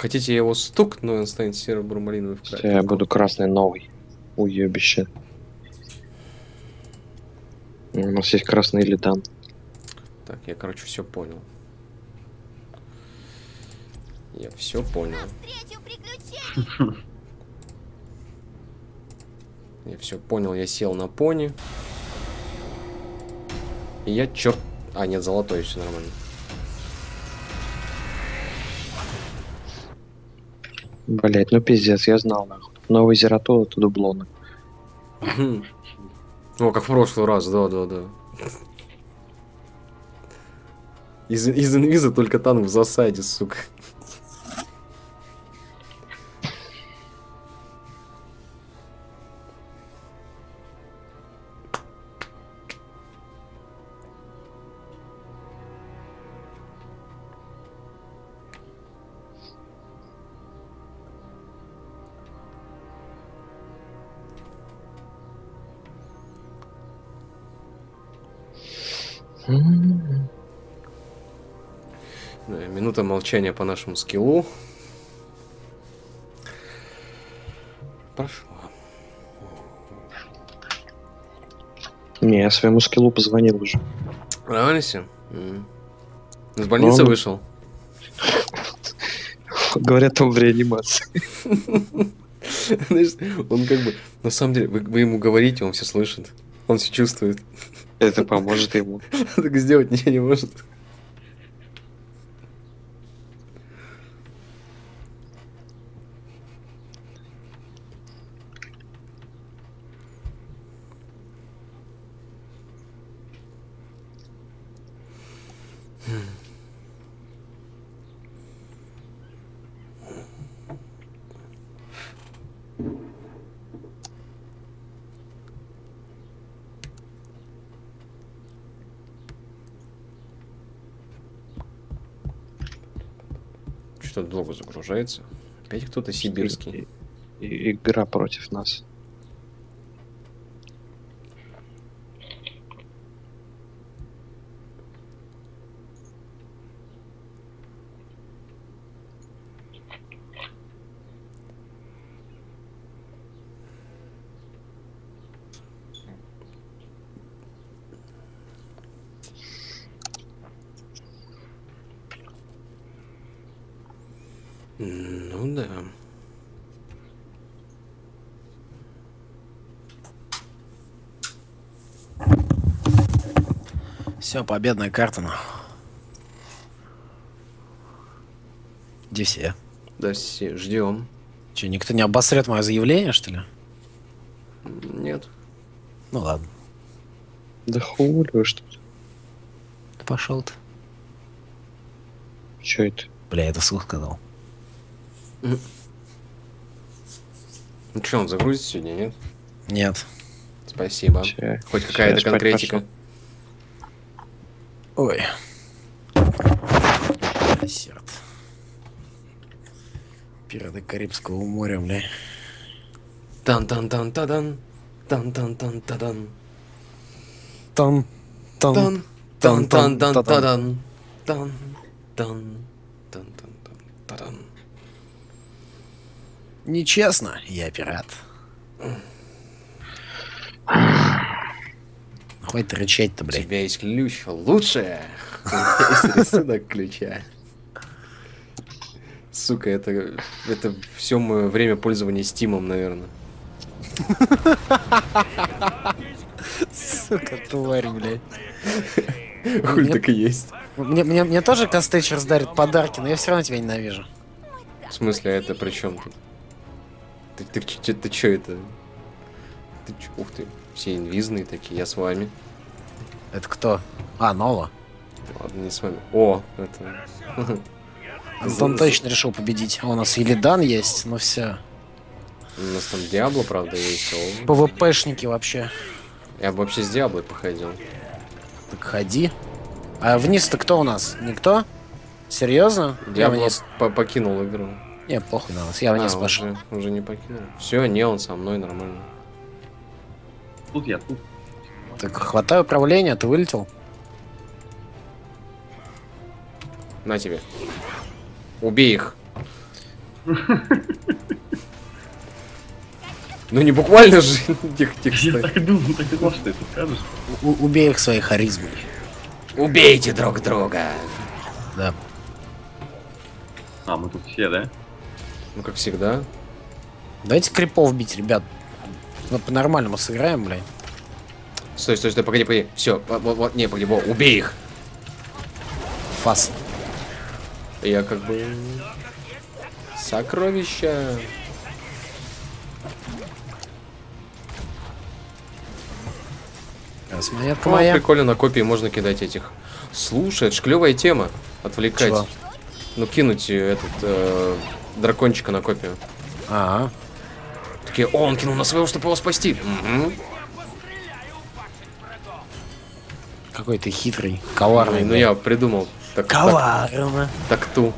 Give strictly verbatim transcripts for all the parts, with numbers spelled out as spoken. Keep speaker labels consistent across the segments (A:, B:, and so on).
A: Хотите я его стукну, он станет серо-бурмалиновый в край.
B: Я буду красный новый. Уебище. У нас есть красный лидан.
A: Так, я, короче, все понял. Я все понял. Я все понял, я сел на пони. И я черт... А, нет, золотой, все нормально.
B: Блять, ну пиздец, я знал, нахуй. Новый Зератол это дублоны.
A: О, как в прошлый раз, да, да, да. Из, из инвиза только танк в засаде, сука. Минута молчания по нашему скиллу. Прошла.
B: Не, я своему скиллу позвонил уже.
A: Нормально все? Из больницы
B: Он...
A: вышел?
B: Говорят, он в реанимации.
A: Он как бы... На самом деле, вы ему говорите, он все слышит. Он все чувствует.
B: Это поможет ему.
A: Так сделать ничего не может. Что-то долго загружается. Опять кто-то сибирский.
B: И, и, игра против нас.
A: Ну да.
C: Все, победная карта. Где все?
A: Да все, ждем.
C: Че, никто не обосрет мое заявление, что ли?
A: Нет.
C: Ну ладно.
B: Да хули, что ли?
C: Да пошел ты.
B: Че это?
C: Бля, это слух сказал.
A: Ну что, он загрузится сегодня, нет?
C: Нет.
A: Спасибо.
B: Че?
A: Хоть какая-то конкретика.
C: Ой. Серд. Пираты Карибского моря, бля.
A: Тан-тан-тан-тадан. Тан-тан-тан-тадан.
C: Тан. Тан.
A: Тан-тан-тан-тадан. Тан-тан-тан-тадан.
C: Нечестно, я пират. Хватит рычать-то,
A: У
C: блядь.
A: тебя есть ключ лучшее. Есть рисунок ключа. Сука, это, это все мое время пользования стимом, наверное.
C: Сука, тварь, блядь.
A: Хуй так и есть.
C: Мне, мне, мне тоже Костечерс дарит подарки, но я все равно тебя ненавижу.
A: В смысле, это при чем тут? Ты, ты, ты, ты чё это? Ты чё? Ух ты, все инвизные такие, я с вами.
C: Это кто? А, Нова.
A: Ладно, не с вами. О, это...
C: Антон точно решил победить. А у нас Илидан есть, ну все.
A: У нас там Диабло, правда, есть. О.
C: ПВПшники вообще.
A: Я бы вообще с Диаблой походил.
C: Так ходи. А вниз-то кто у нас? Никто? Серьезно?
A: Диабло по покинул игру.
C: Не, похуй на нас, я вниз
A: а,
C: пошел.
A: Уже, уже не покинул. Все, не, он со мной нормально.
B: Тут я, тут.
C: Так, хватаю управления, ты вылетел?
A: На тебе. Убей их. Ну не буквально же. Тихо, тихо,
D: Я
A: стой.
D: так думал, так думал, что ты это скажешь.
C: У- убей их своей харизмой.
A: Убейте друг друга.
C: Да.
D: А, мы тут все, да?
A: Ну как всегда.
C: Давайте крипов бить, ребят. Ну, по-нормальному сыграем, блядь.
A: Стой, стой, стой, погоди, погоди. Все, вот, вот, не, погоди, во, убей их.
C: Фас.
A: Я как бы... Сокровища.
C: Раз монетка
A: О,
C: моя.
A: прикольно, на копии можно кидать этих. Слушай, это ж клевая тема. Отвлекать.
C: Чего?
A: Ну, кинуть э, этот э, дракончика на копию.
C: Ага.
A: Такие, о, он кинул на своего, чтобы его спасти. Угу.
C: Какой ты хитрый, коварный.
A: Ну,
C: блядь.
A: я придумал. Так, так,
C: Коварно.
A: так ту.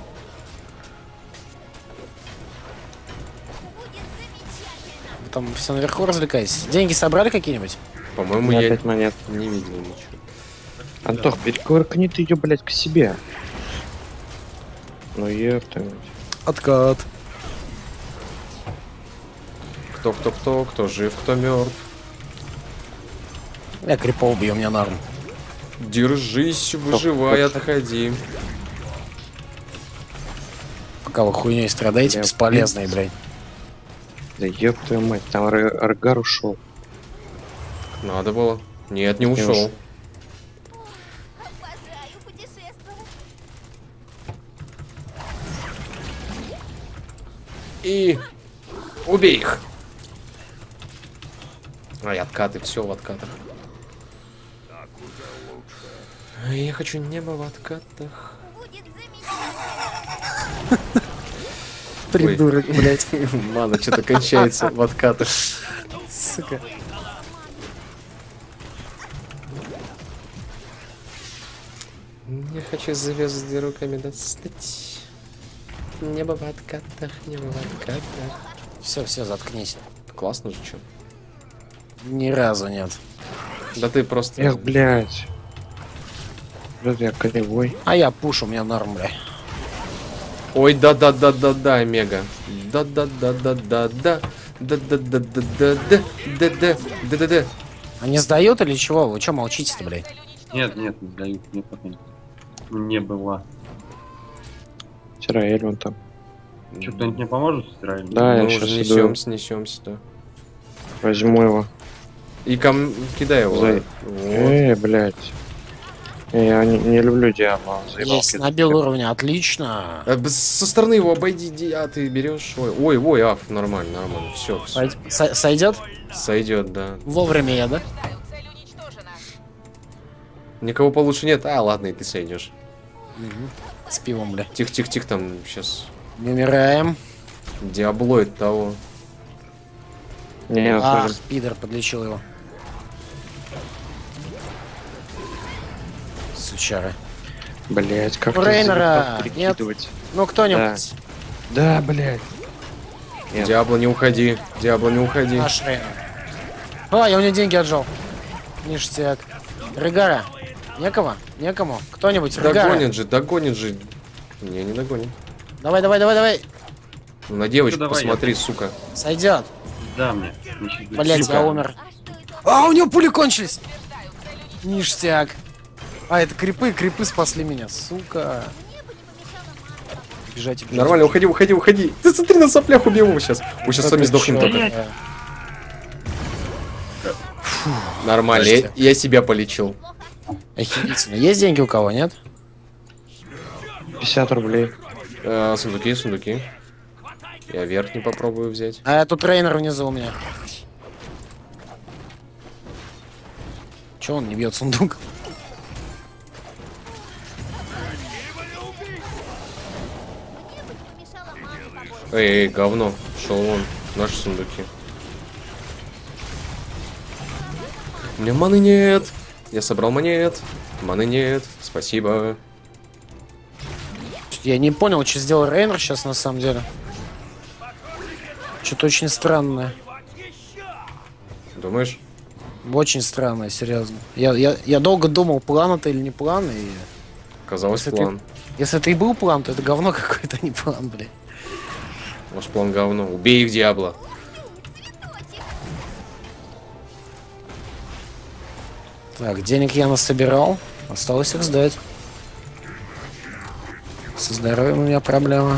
C: Вы там все наверху развлекаетесь. Деньги собрали какие-нибудь?
A: По-моему,
B: Я
A: я
B: опять монет.
A: не видел ничего.
B: Антох, перекувыркни ты ее, блядь, к себе. Ну ёпта.
C: Откат.
A: Кто, кто, кто, кто жив, кто мертв.
C: Я крипов бью, у меня норм.
A: Держись, выживай, отходи.
C: Пока вы хуйней страдаете,
B: Я
C: бесполезные, блядь.
B: Да ёб твою мать, там Ар- Аргар ушел.
A: Надо было. Нет, не
B: Не
A: ушел.
B: ушел.
E: Обожаю путешествовать.
A: И убей их. Ай, откаты, все в откатах. Я хочу небо в откатах.
E: Будет замечательно.
C: Придурок, блядь.
A: Мана что-то кончается в откатах.
C: Сука.
A: Я хочу звезды руками достать. Небо в откатах, небо в откатах.
C: Все, все, заткнись.
A: Классно же, что?
C: Ни разу нет.
A: Да ты просто...
B: Эх, блядь. Блядь, я коревой.
C: А я пушу, у меня норм, блядь.
A: Ой, да-да-да-да-да, Омега. Да-да-да-да-да-да. Да-да-да-да-да-да-да-да-да-да.
C: Они сдают или чего? Вы что молчите-то, блядь?
D: Нет, нет, не дают, нет, пока не. Не было.
B: Тираэль вон там.
D: Что, кто-нибудь мне поможет стирать?
B: Да, я
A: Мы
B: сейчас
A: уже
B: иду.
A: несемся, несемся, да.
B: Возьму его.
A: И ком... кидай его.
B: Зай.
A: Вот.
B: Эй, блядь. Я не, не люблю Диабло. он заебал
C: Есть,
B: кидать.
C: набил уровня, отлично.
A: А, б- Со стороны его обойди, ди- а ты берешь. Ой, ой, ой, аф, нормально, нормально. Все,
C: Сойд- со- Сойдет?
A: сойдет, да.
C: Вовремя я, да?
A: Никого получше нет. А, ладно, и ты сойдешь.
C: С пивом, бля.
A: Тихо, тихо, тихо, там сейчас
C: Не умираем.
A: диаблоид того.
B: Не,
C: Ах,
B: смотри.
C: пидор, подлечил его. Сучара.
B: Блядь, как
C: У
B: ты
C: Рейнера
B: заебал
C: нет?
B: перекидывать.
C: Ну, кто-нибудь.
B: Да, блядь. Нет.
A: Диабло, не уходи. Диабло, не уходи.
C: Наш Рейнер. А, я у него деньги отжал. Ништяк. Рыгара. Некого? Некому? Кто-нибудь? Рыгара.
A: Догонит же, догонит же. Не, не догонит.
C: Давай, давай, давай, давай.
A: Ну, на девочку
D: Ну, давай,
A: посмотри, сука.
C: Сойдет.
D: Да, мне. Ничего.
C: Блять,
A: Сука.
C: я умер. А, у него пули кончились. Ништяк. А, это крипы, крипы спасли меня. Сука. Бежать, бежать.
A: Нормально, уходи, уходи, уходи. Ты смотри на соплях, убей его сейчас. Мы сейчас сами сдохнем только.
C: Э,
A: Нормально, я,
C: Подожди.
A: я себя полечил.
C: Охерительно. Есть деньги у кого, нет?
B: пятьдесят рублей.
A: Э, сундуки, сундуки. Я верхний попробую взять.
C: А тут трейнер внизу у меня. Че он не бьет сундук?
E: Помешала маме побольше.
A: Эй, эй, говно. Шел вон. Наши сундуки. У меня маны нет. Я собрал монет. Маны нет. Спасибо.
C: Я не понял, что сделал Рейнер сейчас на самом деле. Что-то очень странное.
A: Думаешь?
C: Очень странное, серьезно. Я, я, я долго думал, план это или не план, и
A: Казалось,
C: Если ты-
A: план.
C: если это и был план, то это говно какое-то, а не план, блядь.
A: Ваш план говно. Убей их, Диабло.
C: Так, денег я насобирал. Осталось их сдать. Со здоровьем у меня проблема.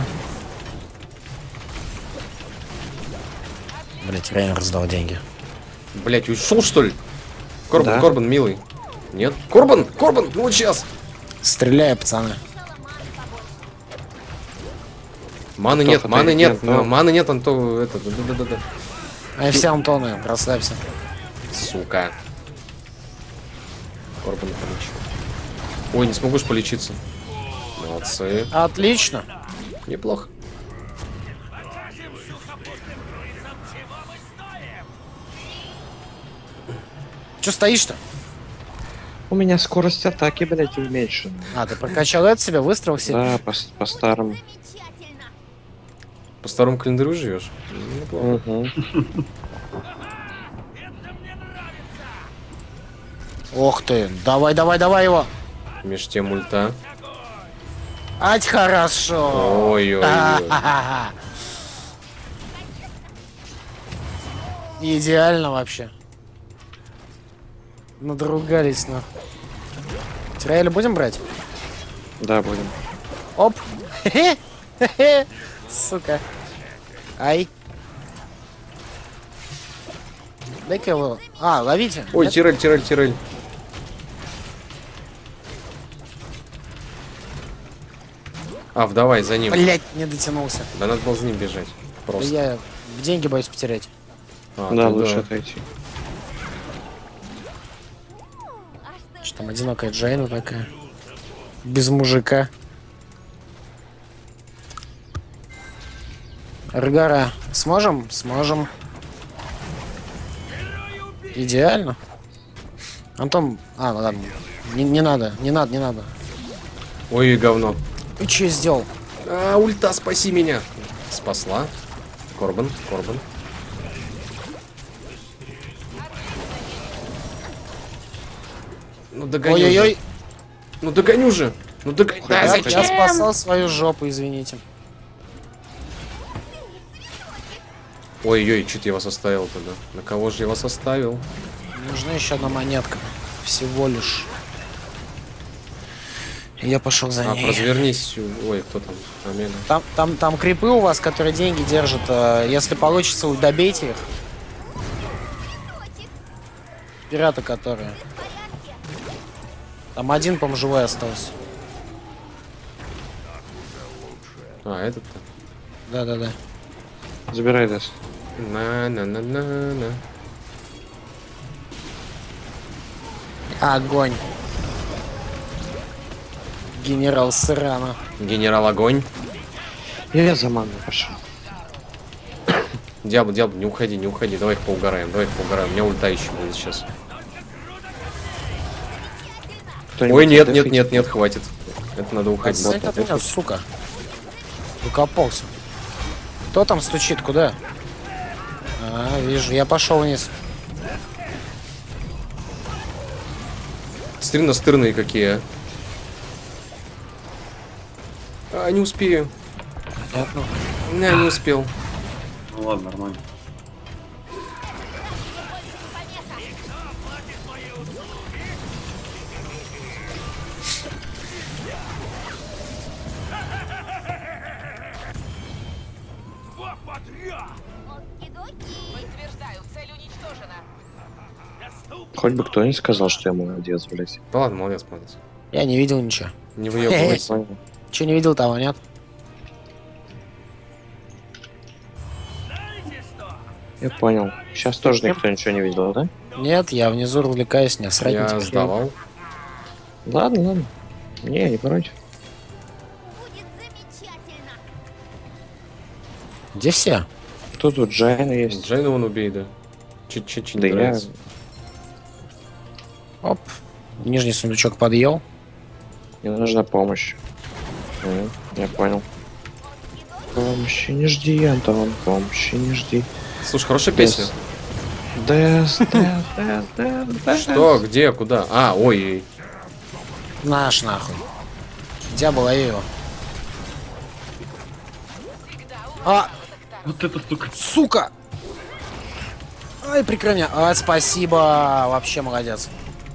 C: Блять, реально раздал деньги.
A: Блять, ушел что ли? Корбан,
B: Да.
A: Корбан, милый. Нет? Корбан, Корбан, ну вот сейчас.
C: Стреляй, пацаны.
A: Маны
B: Кто
A: нет,
B: то
A: маны
B: дает?
A: нет,
B: Нет, ну.
A: а, маны нет, Антон, это, да-да-да-да.
C: Ай, все, Антоны, расслабься.
A: Сука. Корбан полечил. Ой, не смогу ж полечиться. Молодцы.
C: Отлично.
A: Неплохо.
C: Че стоишь-то?
B: У меня скорость атаки, блядь, уменьшена.
C: А, ты прокачал это себе, выстрел себе?
B: Да, по, с- по старому.
E: Замечательно.
A: По старому календарю живешь? Неплохо.
B: Угу.
C: Ох ты, давай, давай, давай его.
A: Меж тем ульта.
C: Ать, хорошо.
A: Ой-ой-ой.
C: А-ха-ха-ха. Идеально вообще. Надругались, ну. Тирайли будем брать?
B: Да, будем.
C: Оп. Хе-хе. Хе-хе. Сука. Ай. Дай-ка его. А, ловите.
A: Ой,
C: Нет?
A: Тирель, Тирель, Тирель. А, давай, за ним.
C: Блять, не дотянулся.
A: Да надо было за ним бежать.
C: Да
A: Просто.
C: я деньги боюсь потерять.
A: А,
B: Да,
A: тогда-
B: лучше отойти.
E: А что
C: Что там одинокая Джейна такая. Без мужика. Рыгара. Сможем? Сможем. Идеально. Антон... А, ну ладно. Не, не надо, не надо, не надо.
A: Ой, говно.
C: Ты что сделал?
A: А, ульта, спаси меня. Спасла. Корбан, Корбан. Ну догоню
C: Ой-ой-ой.
A: же. Ну догоню же. Ну догоню. Да,
C: Я,
A: зачем?
C: я спасал свою жопу, извините.
A: Ой-ой, чуть я вас оставил тогда. На кого же я вас оставил?
C: Нужна еще одна монетка. Всего лишь. И я пошел за
A: А,
C: ней.
A: развернись. Ой, кто там? Омега.
C: Там, там, там крипы у вас, которые деньги держат. э, Если получится, вы добейте их. Пираты, которые. Там один, по-моему, живой остался.
A: А, этот-то.
C: Да-да-да.
B: Забирай Дэс.
A: На-на-на-на-на.
C: Огонь. Генерал Сырано.
A: Генерал огонь.
B: Я за ману пошел.
A: Диабло, Диабло, не уходи, не уходи. Давай их поугараем, давай их поугараем. У меня ульта еще будет сейчас. Ой, нет, нет, нет, нет, хватит. Это надо уходить.
C: Отстань от меня, сука. Выкопался. Кто там стучит? Куда? А, вижу. Я пошел вниз.
A: Смотри, настырные какие. А, не успею.
C: Понятно.
A: Не, не успел.
D: Ну ладно, нормально.
E: Подтверждаю, цель уничтожена.
B: Хоть бы кто-нибудь сказал, что я молодец, блядь.
A: Да ладно, молодец, молодец.
C: Я не видел ничего.
A: Не выебывайся.
B: Понял.
C: Че не видел, того нет.
B: Я понял. Сейчас тоже никто ничего не видел, да?
C: Нет, я внизу развлекаюсь, не срать. не
A: Я
C: терпел.
A: сдавал.
B: Ладно, ладно. Не, не против.
E: Будет замечательно.
C: Где все?
B: Кто тут? Джайна есть.
A: Джейна он убей, да. Чуть-чуть не
B: Да я...
A: нравится.
C: Оп. Нижний сундучок подъел.
B: Мне нужна помощь. М, Я понял. Помощи не жди, Антон, помощи не жди.
A: Слушай, хорошая песня.
B: Дэс, Дэс, Дэс, Дэс, Дэс.
A: Что, где, куда? А, ой,
C: Наш нахуй. Дьявол, лови его. А!
D: Вот это, сука.
C: Сука! Ай, прикрой меня. А, спасибо. Вообще молодец.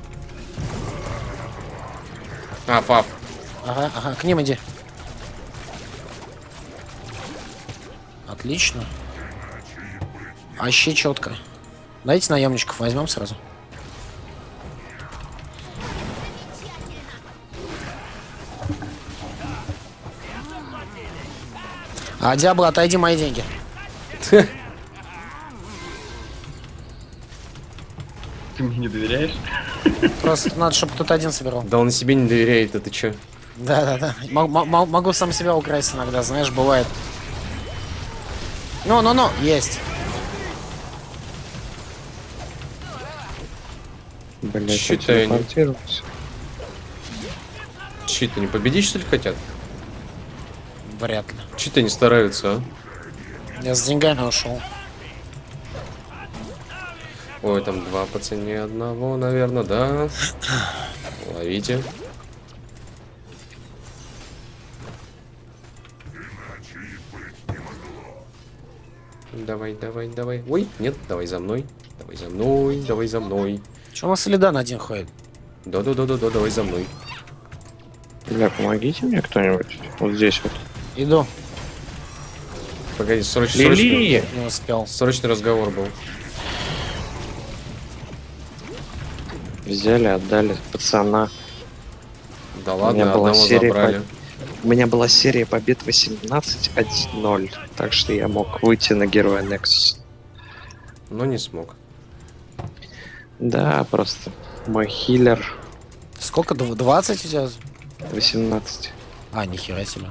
A: А, фаф.
C: Ага, ага, к ним иди. Отлично. Вообще четко. Дайте наемничков возьмем сразу. А, Диабло, отойди, мои деньги.
D: Ты мне не доверяешь?
C: Просто надо, чтобы кто-то один собирал.
A: Да он и себе не доверяет, это чё?
C: Да-да-да. Могу сам себя украсть иногда, знаешь, бывает. Ну-ну-ну, есть.
B: Блять,
A: Чё-то я не-
B: телепортировался.
A: Чьи-то не победить, что ли, хотят?
C: Вряд ли.
A: Чьи-то не стараются, а?
C: Я с деньгами ушел.
A: Ой, там два по цене одного, наверное, да. Ловите. Давай, давай, давай. Ой, нет, давай за мной. Давай за мной, давай за мной.
C: Че у нас Солидан один ходит?
A: Да-да-да-да-да, давай за мной.
B: Бля, помогите мне кто-нибудь. Вот здесь вот.
C: Иду.
A: Погоди, срочный, срочный,
B: Лили!
C: Не успел.
A: срочный разговор был.
B: Взяли, отдали пацана.
A: Да
B: У меня
A: ладно,
B: была
A: одного
B: серия
A: забрали.
B: У меня была серия побед восемнадцать один ноль. Так что я мог выйти на героя Nexus.
A: Но не смог.
B: Да, просто мой хиллер
C: Сколько? Дв- двадцать у тебя?
B: восемнадцать.
C: А, нихера себе.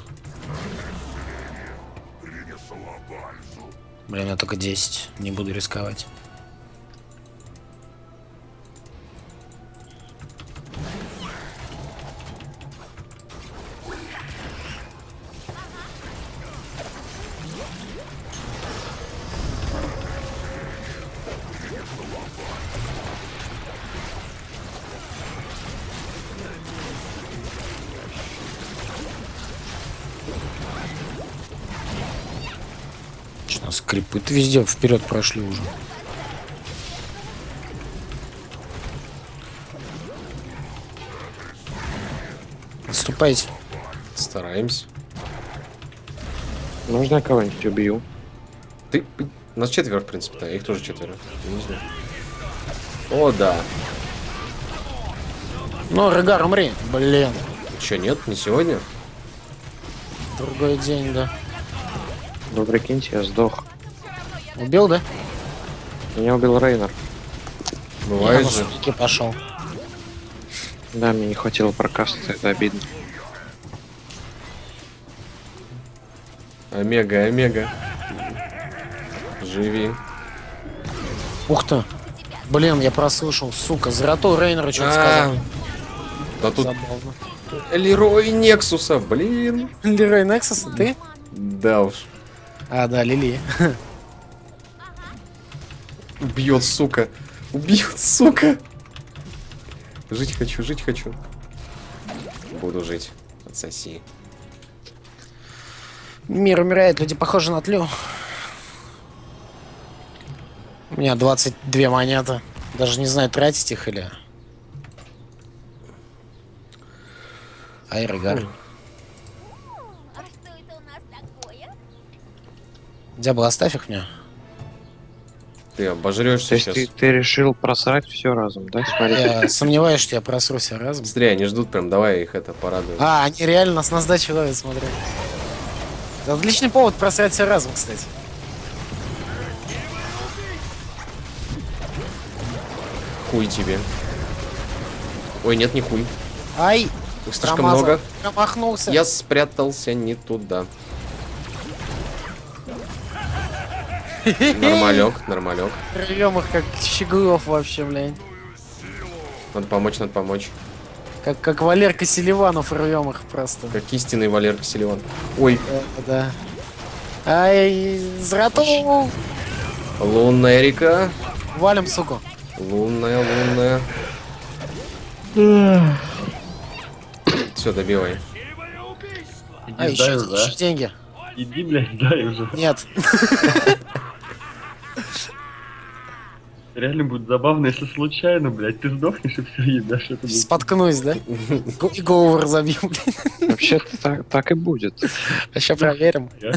C: Блин, у меня только десять. Не буду рисковать. Что, нас крипы-то везде вперед прошли уже. Отступайте.
A: Стараемся.
B: Можно я кого-нибудь убью?
A: Ты... Нас четверо, в принципе, да. Их тоже четверо. Я не знаю. О, да.
C: Ну, Регар, умри. Блин.
A: Че, нет? Не сегодня?
C: Другой день, да.
B: Ну прикиньте, я сдох.
C: Убил, да?
B: Меня убил Рейнер.
A: Бывает
C: Я
A: же.
C: на сутки пошел.
B: Да, мне не хватило прокаста, это обидно.
A: Омега, Омега. Живи.
C: Ух ты. Блин, я прослушал, сука. Золотой Рейнер что-то
A: А,
C: сказал.
A: Да тут
C: Забавно.
A: Лерой Нексуса, блин.
C: Лерой Нексус, ты?
A: Да уж.
C: А, да, Лили.
A: Убьет, сука. Убьет, сука. Жить хочу, жить хочу. Буду жить. Отсоси.
C: Мир умирает, люди похожи на тлю. У меня двадцать две монеты. Даже не знаю, тратить их или... Ай, Регар.
E: А что это у нас такое?
C: Диабло, оставь их мне.
A: Ты
B: То
A: обожрешься
B: есть
A: сейчас.
B: ты, ты решил просрать все разом, да? Смотри.
C: Я сомневаюсь, что я просрусь разом.
A: Смотри, они ждут прям, давай их это порадуем.
C: А, они реально нас на сдачу ловят, смотри. Это отличный повод просрать все разом, кстати.
A: Хуй тебе. Ой, нет, не хуй.
C: Ай!
A: Их слишком
C: Промазал.
A: много.
C: Промахнулся.
A: Я спрятался не туда. Нормалек, нормалек.
C: Рвем их как щеглов вообще, блядь.
A: Надо помочь, надо помочь.
C: Как, как Валерка Селиванов рвем их просто.
A: Как истинный Валерка Селиван. Ой,
C: Да, да. Ай, зрату!
A: лунная река.
C: Валим, суку.
A: Лунная, лунная. Все, добивай.
C: А,
D: Иди
C: еще,
D: сдаю, да?
C: еще деньги.
D: Иди, блядь, дай уже.
C: Нет.
D: Реально будет забавно, если случайно, блядь, ты сдохнешь и все едашь. Это будет...
C: Споткнусь, да? Го- И голову разобью, блин.
B: Вообще-то так, так и будет.
C: А сейчас проверим.
D: Я-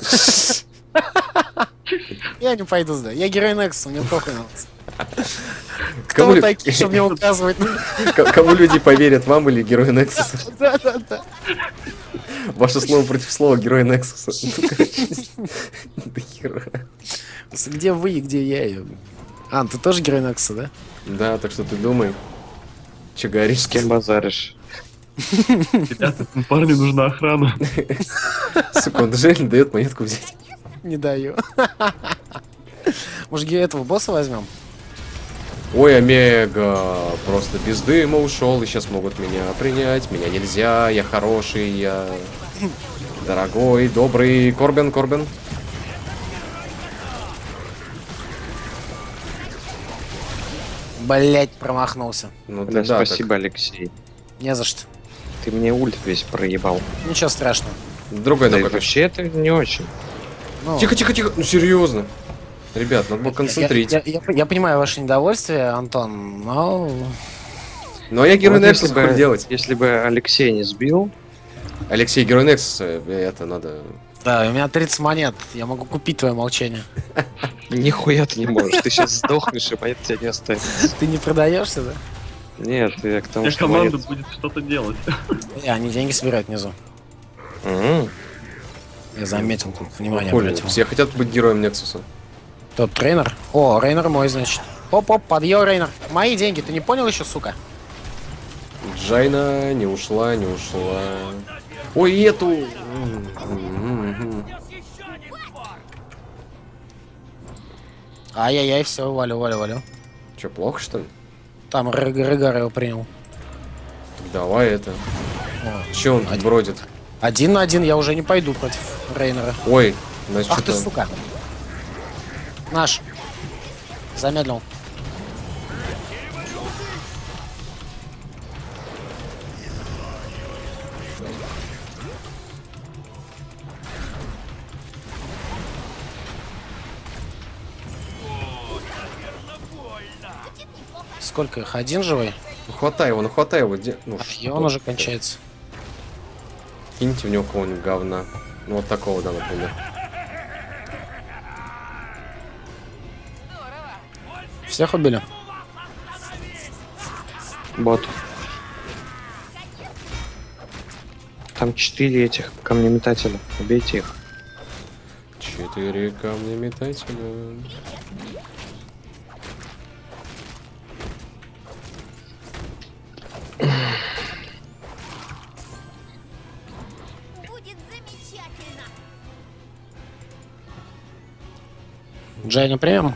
C: Я не пойду сюда. Я герой Nexus, мне похуй на вас. Кто
A: Кому,
C: вы
A: лю-
C: такие, чтобы мне указывать?
A: к- кому люди поверят, вам или герою Nexus?
C: Да, да, да.
A: Ваше слово против слова герой Nexus. Да хера.
C: Где вы и где я? ее? Ан, ты тоже герой Nexus, да?
A: Да, так что ты думай. Че говоришь?
B: С кем базаришь?
D: Ребята, этому парню нужна охрана.
A: Сука, он же не дает монетку взять.
C: Не даю. Может, ге- этого босса возьмем?
A: Ой, Омега, просто без дыма ушел, и сейчас могут меня принять. Меня нельзя, я хороший, я дорогой, добрый. Корбен, Корбен.
C: Блять, промахнулся.
A: Ну
B: Да,
A: ты да,
B: спасибо, Алексей.
C: Не за что.
B: Ты мне ульт весь проебал.
C: Ничего страшного.
A: так. Другой
B: Да и
A: ногой.
B: вообще это не очень.
C: Ну,
A: Тихо, тихо, тихо. Ну серьезно. Ребят, надо было
C: я,
A: концентрить.
C: я- я- я понимаю ваше недовольствие, Антон, но...
A: Ну а я герой
B: Вот если
A: Nexus
B: бы-
A: хоть делать.
B: Если бы Алексей не сбил,
A: Алексей, герой Nexus, э, это надо...
C: Да, у меня тридцать монет, я могу купить твое молчание.
B: нихуя ты не можешь. Ты сейчас сдохнешь, и монет тебя не останется.
C: Ты не продаешься, да?
B: Нет, я к тому,
D: Вся
B: что
D: команда
B: монет...
D: будет что-то делать.
C: И они деньги собирают внизу.
B: М,
C: Я заметил тут, внимание
A: Хули,
C: обратил.
A: все хотят быть героем Nexus.
C: Тот трейнер. О, Рейнер мой, значит. Оп-оп, подъел Рейнер. Мои деньги, ты не понял еще, сука?
A: Джайна не ушла, не ушла. Ой, и эту... М, м, м.
C: Ай-яй-яй, все, валю, валю, валю.
A: Че, плохо что ли?
C: Там Рыг- Рыгар его принял.
A: Так давай это.
C: О,
A: Че он тут
C: Один.
A: бродит?
C: Один на один я уже не пойду против Рейнера.
A: Ой, значит,
C: Ах ты,
A: что-то...
C: сука. Наш. Замедлил. Сколько их? Один живой?
A: Ну, хватай его, ну хватай его. Где... Ну,
C: И он уже кончается.
A: Киньте в него кого-нибудь говна. Ну вот такого, да, например.
C: Всех убили?
B: бот. Там четыре этих камнеметателя. Убейте их.
A: Четыре камня метателя.
E: Будет замечательно.
C: Джайна примем?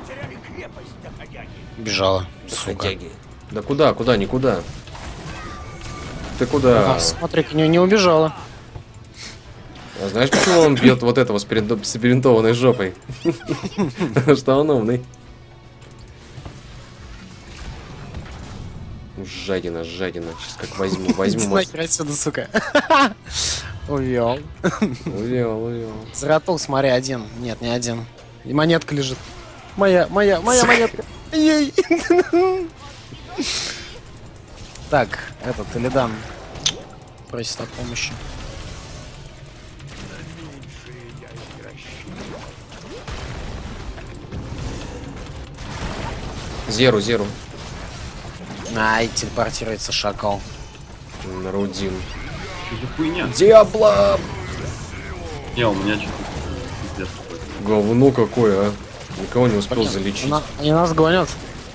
C: Бежала. Сука.
A: Ходяги. Да куда, куда, никуда. Ты куда?
C: А, смотри-ка, не, не убежала.
A: А знаешь, почему он бьет вот этого с перед- с перебинтованной жопой? Потому что он умный. Жадина, жадина. Сейчас как возьму, возьму. мой-
C: Нахер отсюда, сука. Увел.
A: Увел, увел.
C: Заратул, смотри, один. Нет, не один. И монетка лежит. Моя, моя, моя монетка. Ей. Так, этот, Илидан просит о помощи.
A: Зеру, зеру.
C: Ай, телепортируется шакал.
A: Рудин.
D: Что за хуйня?
A: Диабло!
D: Не, у меня что-то пиздец какой-то.
A: Говно какое, а. Никого не успел
C: Блин,
A: залечить.
C: на- Они нас гонят.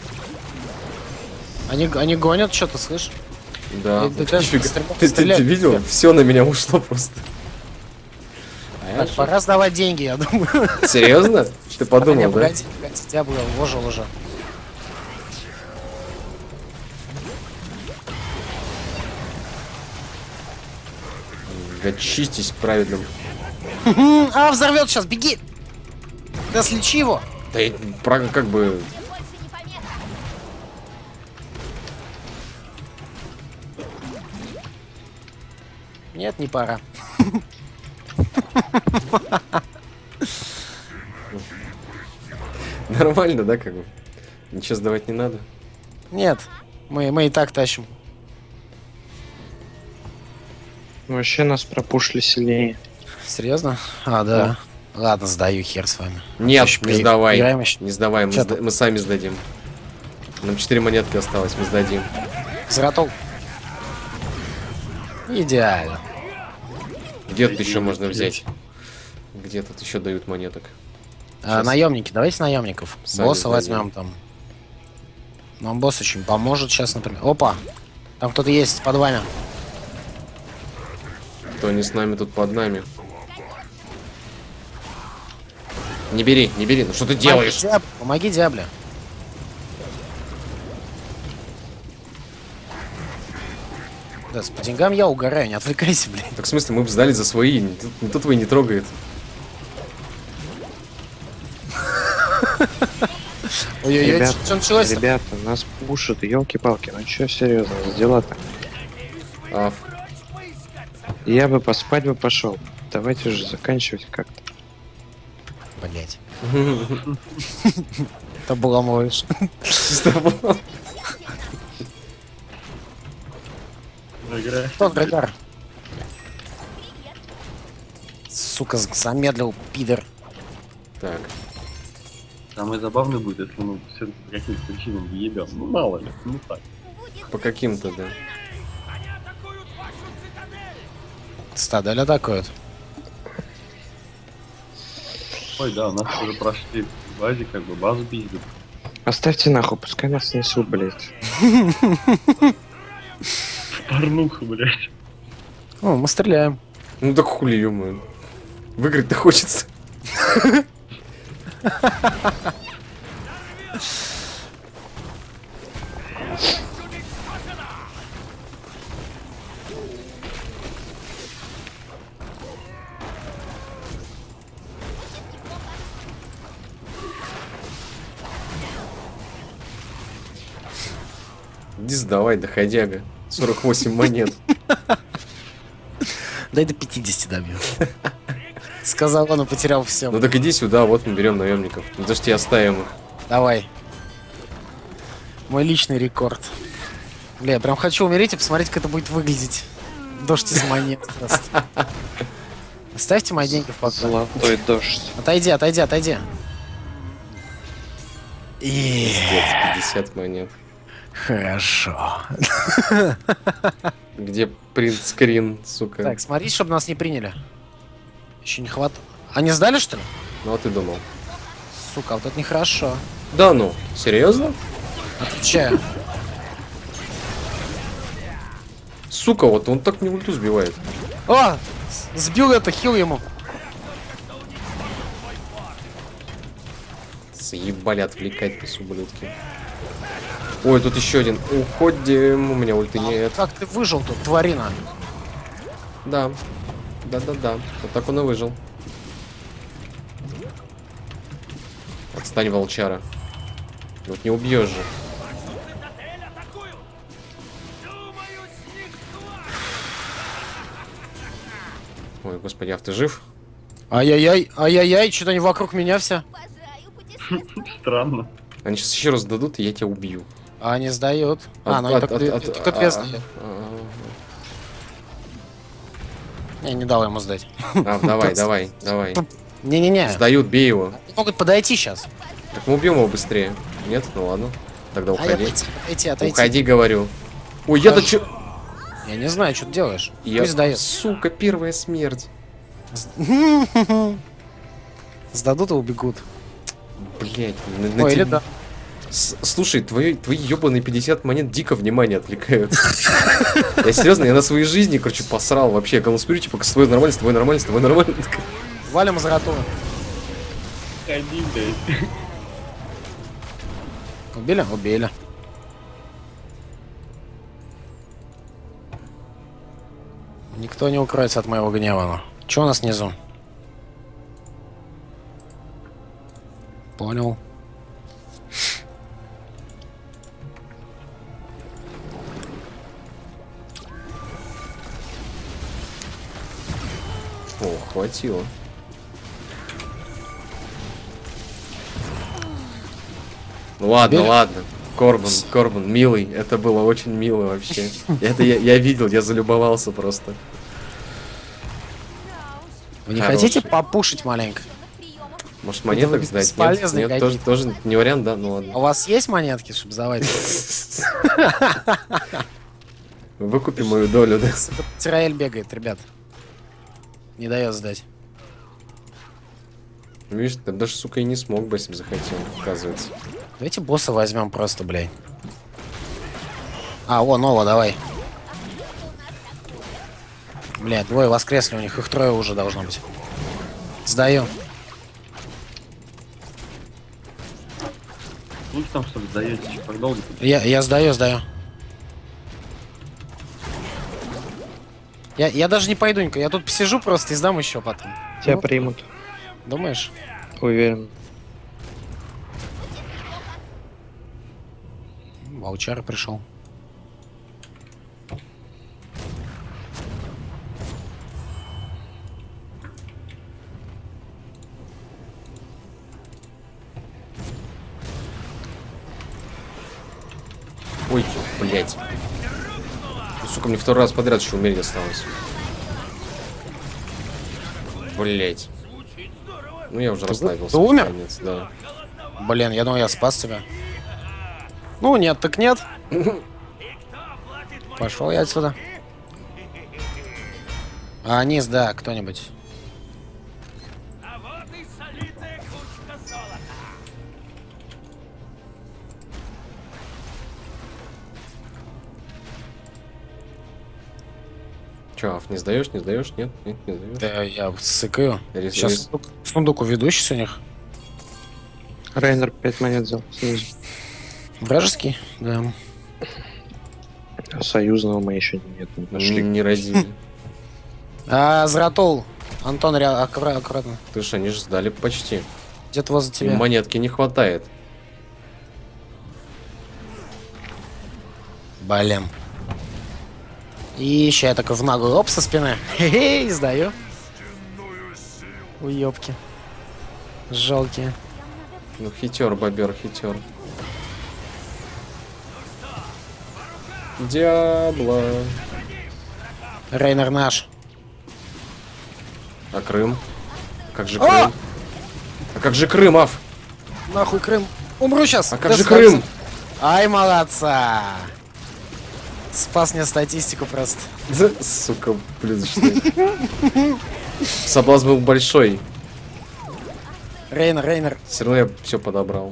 C: Они, они гонят, что-то, слышь?
A: Да.
C: Ты- ты-
A: Нифига.
C: стрелять-
A: Ты, ты- ты
C: стрелять
A: видел?
C: хотят.
A: Все на меня ушло просто. А я
C: Так,
A: что?
C: пора сдавать деньги, я думаю.
A: Серьезно? Ты
C: Не,
A: подумал, да?
C: погоди, погоди, Диабло вложил уже.
A: Очистись правильным.
C: М, А, взорвет сейчас, беги! Да слечи его!
A: Да и про- как бы...
E: Больше не помеха.
C: Нет, не пора.
A: Нормально, да, как бы? Ничего сдавать не надо.
C: Нет, мы, мы и так тащим.
B: Вообще нас пропушили сильнее.
C: Серьезно? А, да. Ладно, сдаю, хер с вами.
A: Нет,
C: Еще
A: не
C: при-
A: сдавай.
C: поиграем еще?
A: Не сдавай, мы,
C: Чё
A: сда-
C: там?
A: мы сами сдадим. Нам четыре монетки осталось, мы сдадим.
C: Зратол. Идеально.
A: Где тут еще можно взять? Где тут еще дают монеток?
C: А,
A: Щас.
C: наемники, давайте наемников.
A: Сами
C: Босса
A: сдадим.
C: возьмем там. Нам босс очень поможет сейчас, например. Опа! Там кто-то есть под вами.
A: Кто не с нами, тут под нами. Не бери, не бери. Ну что ты делаешь?
C: Помоги, Диаб- Помоги Диабле. Да, по деньгам я угораю, не отвлекайся, блин.
A: Так в смысле, мы бы сдали за свои, никто, никто твои не трогает.
C: Ой-ой-ой,
B: Ребят,
C: что началось?
B: Ребята, нас пушат, елки-палки. Ну чё, серьезно, за дела-то?
A: Аф.
B: Я бы поспать бы пошел. Давайте же заканчивать как-то.
C: Блять. Это было мой.
D: Игра.
C: Кто Грегор? Сука, з- замедлил, пидор.
A: Так.
D: Самое забавное будет, если мы все-таки по каким-то причинам въебем. Ну мало ли, ну так.
A: По каким-то, да.
C: Стадель атакует.
D: Ой, да, у нас уже прошли в базе, как бы базу пиздят.
B: Оставьте нахуй, пускай нас несут, блядь.
D: Порнуха, блядь.
C: О, мы стреляем.
A: Ну так хули, ё-моё. Выиграть-то хочется. Иди сдавай, доходяга. сорок восемь монет.
C: Дай до пятидесяти добью. Сказал он и потерял все.
A: Ну так иди сюда, вот мы берем наемников. Ну подожди, оставим их.
C: Давай. Мой личный рекорд. Бля, я прям хочу умереть и посмотреть, как это будет выглядеть. Дождь из монет просто. Оставьте мои деньги в покое.
B: Золотой дождь.
C: Отойди, отойди, отойди. И...
A: Пиздец, пятьдесят монет.
C: Хорошо.
A: Где принт-скрин, сука?
C: Так, смотри, чтобы нас не приняли. Еще не хватает. Они сдали, что ли?
A: Ну а ты думал?
C: Сука, вот это нехорошо.
A: Да ну, серьезно?
C: Отвечаю.
A: Сука, вот он так мне ульту сбивает.
C: О! с- Сбил это, хил ему.
A: Заебали отвлекать нас, ублюдки. Ой, тут еще один. Уходим, у меня ульты нет.
C: Как ты выжил тут, тварина?
A: Да. Да-да-да. Вот так он и выжил. Отстань, волчара. Вот не убьешь же. Ой, господи, а ты жив?
C: Ай-яй-яй, ай-яй-яй, что-то они вокруг меня все.
E: Обожаю путешествовать.
D: Странно.
A: Они сейчас еще раз дадут, и я тебя убью.
C: А они сдают. А,
A: От-
C: ну они
A: от-
C: только
A: от-
C: две-
A: от-
C: только две
A: а-
C: сдают.
A: а-
C: Я не дал ему сдать.
A: а, давай, давай, давай.
C: Не-не-не.
A: Сдают, бей его.
C: Они могут подойти сейчас.
A: Так мы убьем его быстрее. Нет? Ну ладно. Тогда
C: А
A: уходи.
C: отойти, отойти, отойти.
A: Уходи, говорю. Ой, я-то
C: Ухожу.
A: чё...
C: Я не знаю, что ты делаешь.
A: Я...
C: Пусть сдает.
A: Сука, первая смерть.
C: Сдадут и убегут.
A: Блять, на, на
C: Ой,
A: тебя-
C: или да.
A: С- Слушай, твои, твои ебаные пятьдесят монет дико внимание отвлекают. Я серьезно, я на своей жизни, короче, посрал вообще. Я конспирю, типа, с тобой нормально, с тобой нормально, с тобой нормально.
C: Валим Золотого.
D: Ходи, блядь.
C: Убили? Убили. Никто не укроется от моего гнева. Че у нас внизу? Понял.
A: О, хватит. хватило. Ну ладно,
C: Теперь...
A: ладно. Корбан, Корбан, милый. Это было очень мило вообще. Это я, я видел, я залюбовался просто.
C: Вы не
A: Хороший.
C: хотите попушить маленько?
A: Может монеток сдать? Нет, нет тоже, тоже не вариант, да? Ну ладно.
C: А у вас есть монетки, чтобы сдавать?
A: Выкупи мою долю, да?
C: Тираэль бегает, ребят. Не дает сдать.
A: Видишь, ты даже, сука, и не смог бы, если бы захотел, оказывается.
C: Давайте босса возьмем просто, блядь. А, о, Нова, давай. Блядь, двое воскресли, у них их трое уже должно быть. Сдаю.
D: Ну там что ли сдаете, еще продолжите.
C: Я, я сдаю, сдаю. Я, я даже не пойду, Ника, я тут посижу просто и сдам еще потом.
B: Тебя
C: Ну,
B: примут.
C: думаешь?
B: Уверен.
C: Волчар пришел.
A: Ой, блять. Сука, мне второй раз подряд еще умереть осталось. Блять. Ну я уже
C: Ты
A: расслабился.
C: ты умер?
A: Наконец, да.
C: Блин, я думал, я спас тебя. Ну нет, так нет. Пошел я отсюда. А, низ, да, кто-нибудь.
A: Че, Аф, не сдаешь, не сдаешь? Нет, нет, не сдаешь.
C: Да, я сыкаю.
A: Рис-
C: Сейчас
A: рис-
C: сундук, сундук уведу сейчас у них.
B: Рейнер пять монет взял снизу.
C: Вражеский? Да.
B: Союзного мы еще нет, не
A: Не,
B: нашли.
A: не родили.
C: А, Зратол. Антон, ря... аккура- аккуратно.
A: Ты ж, они же сдали почти.
C: Где-то возле тебя.
A: Им монетки не хватает.
C: Блин. И еще я такой в наглую оп со спины. Хе-хе, сдаю. Уёбки. Жалкие.
A: Ну хитер, бобер, хитер. Диабло.
C: Рейнер наш.
A: А Крым? Как же
C: О!
A: Крым? А как же Крым, Аф?
C: Нахуй Крым. Умру сейчас.
A: А как же Крым?
C: Ай, молодца. Спас мне статистику просто.
A: Сука, блин, что это? Соблазн был большой.
C: Рейнер, Рейнер.
A: Все равно я все подобрал.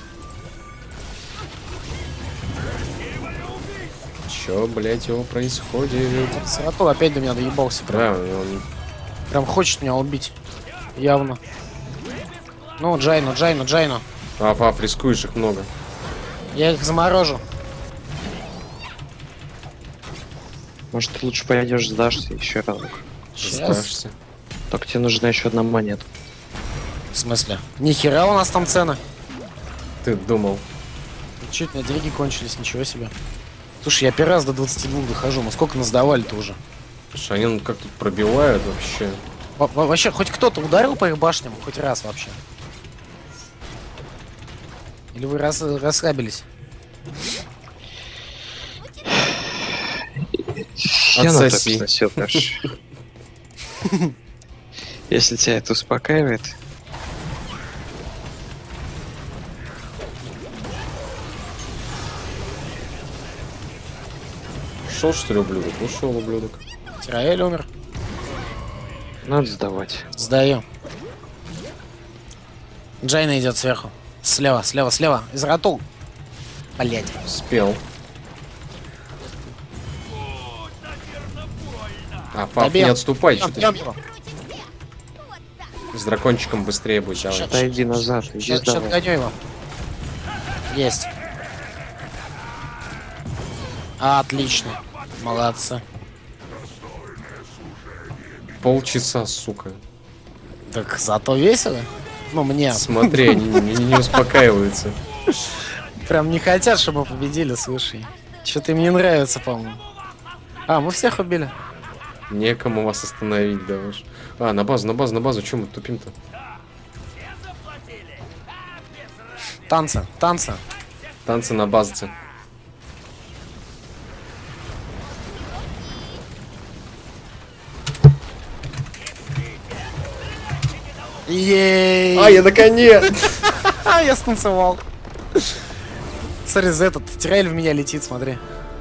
A: Чё, блять, его происходит?
C: Зратол опять до меня доебался. Прям,
A: Да, он...
C: прям хочет меня убить. Явно. Ну, Джайну, Джайну, Джайну.
A: Аф, Аф, рискуешь, их много.
C: Я их заморожу.
B: Может, ты лучше пойдешь, сдашься еще разок.
C: Сейчас.
A: Сдашься.
B: Только тебе нужна еще одна монета.
C: В смысле? Нихера у нас там цены.
A: Ты думал.
C: Чуть на деньги кончились, ничего себе. Слушай, я первый раз до двадцати двух дохожу. Мы сколько нас давали-то уже?
A: Слушай, они как тут пробивают вообще.
C: Во- во- Вообще, хоть кто-то ударил по их башням? Хоть раз вообще? Или вы рас расслабились?
B: Я на
A: Отсоси.
B: топ сносил, Даш. Если тебя это успокаивает.
A: Ушел, что ли, ублюдок? Ушел, ублюдок.
C: Тираэль умер.
B: Надо сдавать.
C: Сдаю. Джайна идет сверху. Слева, слева, слева. Из Ратул. Блять.
A: Спел. А, Фаф,
C: Добьем.
A: не отступай, что ты
C: Бьем его.
A: с дракончиком быстрее будь, давай.
B: Отойди назад, иди
C: Сейчас, сейчас
B: сдавай.
C: гоню его. Есть. Отлично. Молодцы.
A: Полчаса, сука.
C: Так зато весело. Ну, мне.
A: Смотри, они не, не успокаиваются.
C: Прям не хотят, чтобы мы победили, слушай. Что-то им не нравится, по-моему. А, мы всех убили.
A: Некому вас остановить, да уж. А, на базу, на базу, на базу. Чем мы тупим-то?
C: Танца, танца.
A: Танцы на базце.
C: Ей!
A: А, я на коне!
C: Я станцевал. Смотри, за этот Тирель в меня летит, смотри.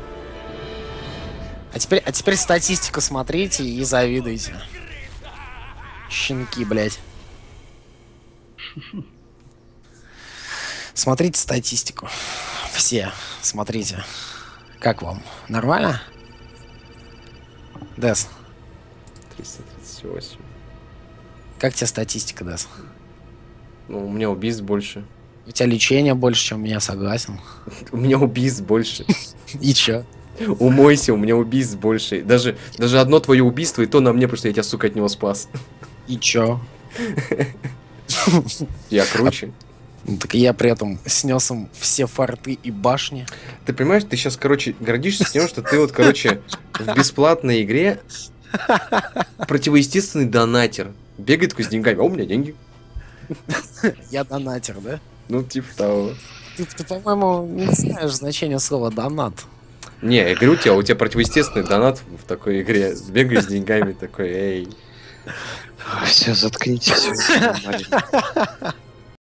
C: А теперь, а теперь статистику смотрите и завидуйте. Щенки, блядь. Смотрите статистику. Все, смотрите. Как вам? Нормально? Дес,
A: триста тридцать восемь.
C: как тебе статистика, Дес?
A: Ну, у меня убийств больше.
C: У тебя лечение больше, чем у меня, согласен.
A: У меня убийств больше.
C: И чё?
A: Умойся, у меня убийств больше. Даже, даже одно твое убийство, и то на мне, потому что я тебя, сука, от него спас.
C: И чё?
A: Я круче.
C: Ну, так я при этом снес им все форты и башни.
A: Ты понимаешь, ты сейчас, короче, гордишься тем, что ты вот, короче, в бесплатной игре противоестественный донатер. Бегает такой с деньгами, а у меня деньги.
C: Я донатер, да?
A: Ну, типа того.
C: Ты, ты, по-моему, не знаешь значение слова донат.
A: Не, я говорю, у тебя, у тебя противоестественный донат в такой игре. Бегаешь с деньгами такой, эй.
B: Все, заткнитесь.